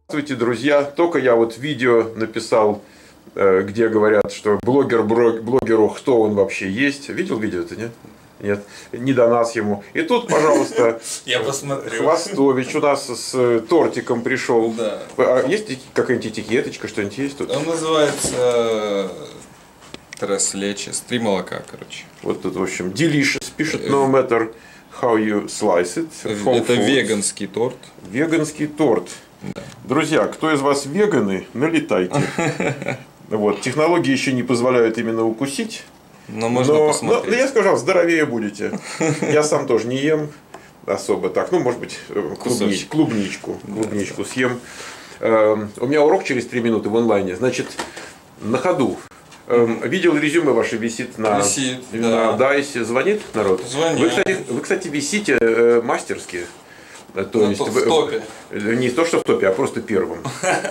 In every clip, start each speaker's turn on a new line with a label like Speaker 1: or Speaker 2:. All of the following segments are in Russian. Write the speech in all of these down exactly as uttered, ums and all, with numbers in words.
Speaker 1: Здравствуйте, друзья! Только я вот видео написал, где говорят, что блогер блогеру, кто он вообще есть. Видел видео-то, нет? Нет, не до нас ему. И тут, пожалуйста,
Speaker 2: я посмотрю.
Speaker 1: Хвостович у нас с тортиком пришел.
Speaker 2: Да.
Speaker 1: А есть какая-нибудь этикеточка, что-нибудь есть тут?
Speaker 2: Он называется Tres Leches, три молока, короче.
Speaker 1: Вот тут, в общем, delicious, пишет no matter how you slice it.
Speaker 2: Это веганский торт.
Speaker 1: Веганский торт.
Speaker 2: Да.
Speaker 1: Друзья, кто из вас веганы, налетайте. Вот, технологии еще не позволяют именно укусить.
Speaker 2: Но можно
Speaker 1: но,
Speaker 2: посмотреть.
Speaker 1: Но, но я скажу, здоровее будете. Я сам тоже не ем особо так. Ну, может быть, клубнич, клубничку, клубничку съем. У меня урок через три минуты в онлайне. Значит, на ходу. Видел, резюме ваше висит на,
Speaker 2: висит,
Speaker 1: на
Speaker 2: да.
Speaker 1: дайсе. Звонит народ?
Speaker 2: Звонит.
Speaker 1: Вы, кстати, вы, кстати, висите э, мастерски. То
Speaker 2: ну,
Speaker 1: есть,
Speaker 2: то в топе.
Speaker 1: Не то, что в топе, а просто первым.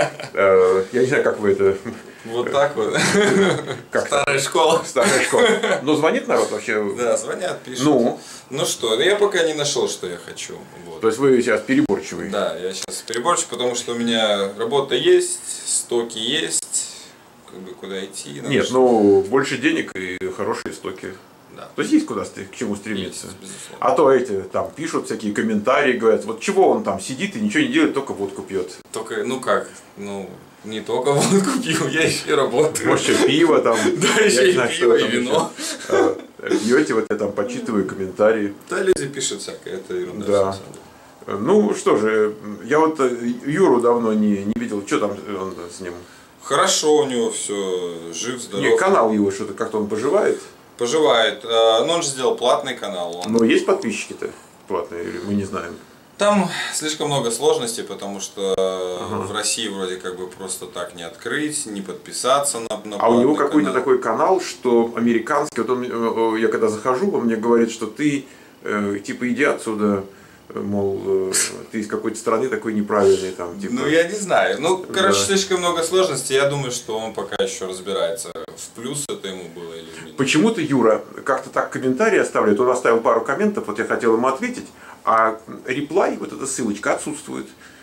Speaker 1: Я не знаю, как вы это...
Speaker 2: Вот так вот.
Speaker 1: Как
Speaker 2: Старая школа.
Speaker 1: Старая школа. Но звонит народ вообще?
Speaker 2: Да, звонят, пишут.
Speaker 1: Ну?
Speaker 2: Ну что, я пока не нашел, что я хочу. Вот.
Speaker 1: То есть вы сейчас переборчивый?
Speaker 2: Да, я сейчас переборчивый, потому что у меня работа есть, стоки есть, как бы куда идти.
Speaker 1: Нет,
Speaker 2: что...
Speaker 1: ну больше денег и хорошие стоки.
Speaker 2: Да.
Speaker 1: То есть есть куда к чему стремиться.
Speaker 2: Есть,
Speaker 1: а то эти там пишут всякие комментарии, говорят, вот чего он там сидит и ничего не делает, только водку пьет.
Speaker 2: Только, ну как, ну не только водку пью, я еще и работаю.
Speaker 1: Может, еще пиво там.
Speaker 2: Да, еще и пиво, и вино.
Speaker 1: Пьете, вот я там почитываю комментарии.
Speaker 2: Да, люди пишут всякое, это ерунда.
Speaker 1: Да. Ну что же, я вот Юру давно не, не видел, что там он с ним?
Speaker 2: Хорошо у него все, жив, здоров.
Speaker 1: Не, канал его что-то как-то он поживает.
Speaker 2: Поживает. Но он же сделал платный канал. Он...
Speaker 1: Но есть подписчики-то платные, или мы не знаем?
Speaker 2: Там слишком много сложностей, потому что
Speaker 1: ага.
Speaker 2: в России вроде как бы просто так не открыть, не подписаться на, на
Speaker 1: А у него какой-то
Speaker 2: канал.
Speaker 1: такой канал, что американский, вот он, я когда захожу, он мне говорит, что ты э, типа иди отсюда, мол, э, ты из какой-то страны такой неправильный там. Типа.
Speaker 2: Ну я не знаю. Ну, короче,
Speaker 1: да.
Speaker 2: слишком много сложностей. Я думаю, что он пока еще разбирается, в плюс это ему было или в минус.
Speaker 1: Почему-то Юра как-то так комментарии оставляет. Он оставил пару комментов, вот я хотел ему ответить, а реплай, вот эта ссылочка отсутствует.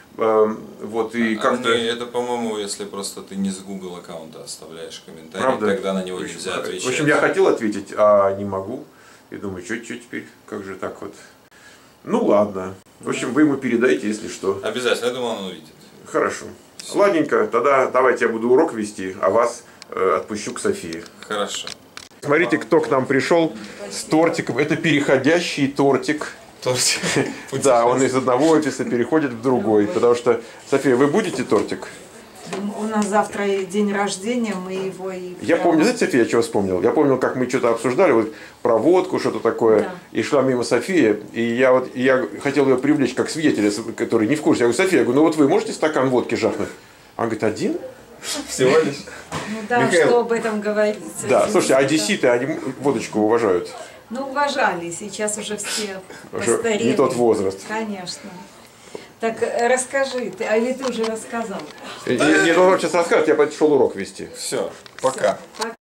Speaker 1: Вот, и как-то...
Speaker 2: Это, по-моему, если просто ты не с Google аккаунта оставляешь комментарий,
Speaker 1: правда?
Speaker 2: тогда на него нельзя отвечать.
Speaker 1: В общем, я хотел ответить, а не могу. И думаю, что теперь, как же так вот. Ну ладно. В общем, вы ему передайте, если что.
Speaker 2: Обязательно, я думаю, он увидит.
Speaker 1: Хорошо. Ладненько, тогда давайте я буду урок вести, а вас э, отпущу к Софии.
Speaker 2: Хорошо.
Speaker 1: Смотрите, кто к нам пришел с тортиком. Это переходящий тортик.
Speaker 2: Тортик.
Speaker 1: Да, он из одного офиса переходит в другой. Потому что, София, вы будете тортик?
Speaker 3: У нас завтра день рождения, мы его и...
Speaker 1: Я помню, знаете, София, я чего вспомнил? Я помнил, как мы что-то обсуждали, вот про водку, что-то такое, да. И шла мимо София, и я вот я хотел ее привлечь как свидетеля, который не в курсе. Я говорю, София, я говорю, ну вот вы можете стакан водки жахнуть? Она говорит, один?
Speaker 2: Всего лишь?
Speaker 3: Ну да, Михаил... что об этом говорить.
Speaker 1: Да, слушайте, а одесситы, они водочку уважают?
Speaker 3: Ну, уважали, сейчас уже все постарели.
Speaker 1: Не тот возраст.
Speaker 3: Конечно. Так расскажи, ты, а или ты уже рассказал?
Speaker 1: Не, не должен сейчас рассказать, я пошел урок вести.
Speaker 2: Все, пока.
Speaker 3: Все, пока.